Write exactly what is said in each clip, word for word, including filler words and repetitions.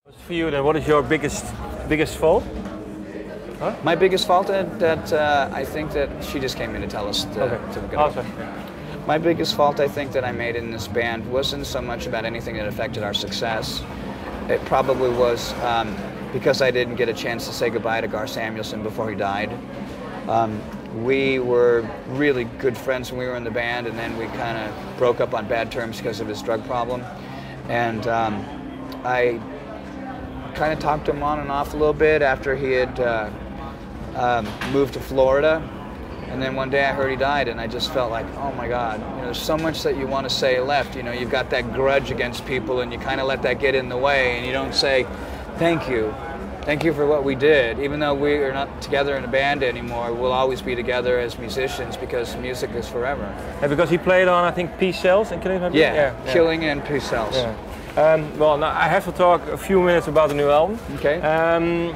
For you, then, what is your biggest biggest fault? Huh? My biggest fault that, that uh, I think that she just came in to tell us to, okay. to go. Awesome. My biggest fault I think that I made in this band wasn't so much about anything that affected our success. It probably was um, because I didn't get a chance to say goodbye to Gar Samuelson before he died. Um, we were really good friends when we were in the band, and then we kind of broke up on bad terms because of his drug problem. And um, I kind of talked him on and off a little bit after he had uh, um, moved to Florida. And then one day I heard he died, and I just felt like, oh my God, you know, there's so much that you want to say left. You know, you've got that grudge against people, and you kind of let that get in the way, and you don't say, thank you. Thank you for what we did. Even though we are not together in a band anymore, we'll always be together as musicians because music is forever. Yeah, because he played on, I think, Peace Cells and Killing. Yeah, yeah, yeah, Killing and Peace Cells. Yeah. Um, well, now I have to talk a few minutes about the new album. Okay. Um,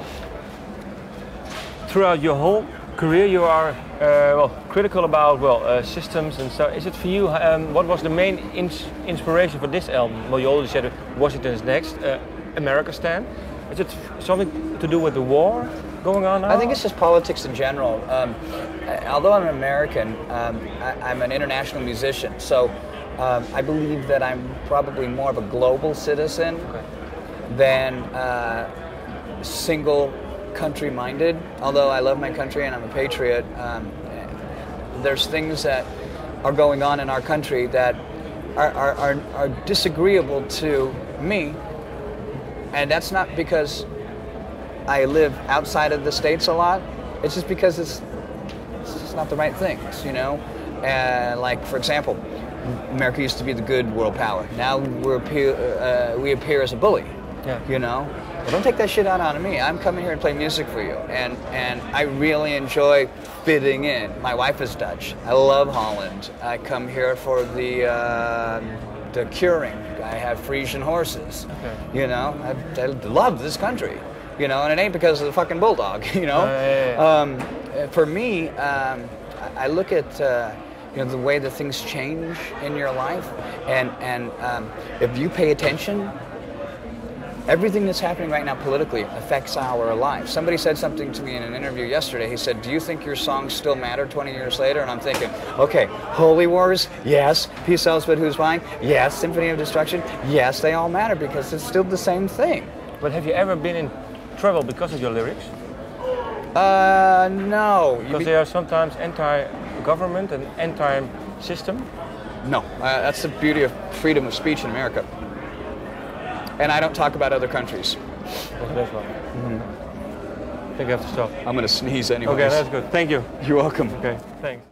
throughout your whole career, you are uh, well critical about well uh, systems and so. Is it for you? Um, what was the main ins inspiration for this album? Well, you already said Washington's Next, uh, Americanistan. Is it something to do with the war going on now? I think it's just politics in general. Um, although I'm an American, um, I, I'm an international musician, so um, I believe that I'm probably more of a global citizen okay. than uh, single country-minded. Although I love my country and I'm a patriot, um, there's things that are going on in our country that are, are, are, are disagreeable to me. And that's not because I live outside of the States a lot. It's just because it's, it's just not the right things, you know? And like, for example, America used to be the good world power. Now we're appear, uh, we appear as a bully, yeah. you know? Well, don't take that shit out on me. I'm coming here to play music for you. And, and I really enjoy fitting in. My wife is Dutch. I love Holland. I come here for the, uh, the curing. I have Frisian horses, okay. you know, I, I love this country, you know, and it ain't because of the fucking bulldog, you know. Uh, yeah, yeah. Um, for me, um, I look at, uh, you know, the way that things change in your life, and, and um, if you pay attention, everything that's happening right now politically affects our lives. Somebody said something to me in an interview yesterday. He said, do you think your songs still matter twenty years later? And I'm thinking, okay, Holy Wars, yes. Peace Sells But Who's Buying, yes. Symphony of Destruction, yes, they all matter because it's still the same thing. But have you ever been in trouble because of your lyrics? Uh, no. Because be they are sometimes anti-government and anti-system? No, uh, that's the beauty of freedom of speech in America. And I don't talk about other countries. Okay, that's well. Mm-hmm. I think I have to stop. I'm going to sneeze anyway. Okay, that's good. Thank you. You're welcome. Okay, thanks.